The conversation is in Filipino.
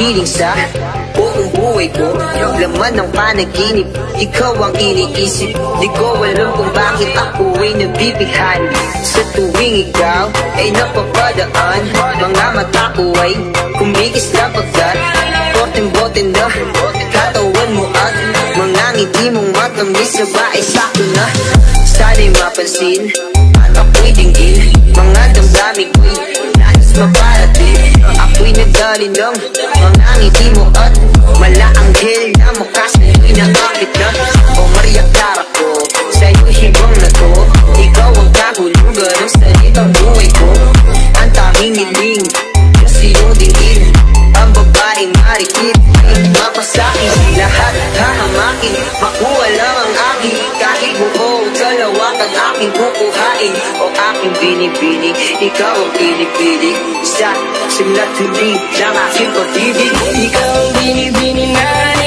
piling sa buong buhay ko. Laman ng panaginip, ikaw ang iniisip. Di ko alam kung bakit ako ay nabibighani. Sa tuwing ikaw ay napapadaan, mga mata ko ay kumikis na pagkat bote na katawan mo at mga ngiti mong matamis na ba ay sakto na. Sana'y mapansin at ako'y dinggin, mga damdamin ko'y nais maparating. Ako'y nagdalin ng mga ngiti mo at malaanghel na mukas na inaakit na. O Maria Clara ko, sa'yo'y hibang na to. Ikaw ang kahulugan ng salitang buhay ko. Ang tanging hiling kasi yung dinggin, ang babaeng marikit ay mapasakin. Lahat hahamakin, makuha lang ang akin. Kahit buo dalawa ang aking kukuhain. O aking binibini, ikaw ang pinipili. Sa simula't huli ng aking pag-ibig. Ikaw ang binibini na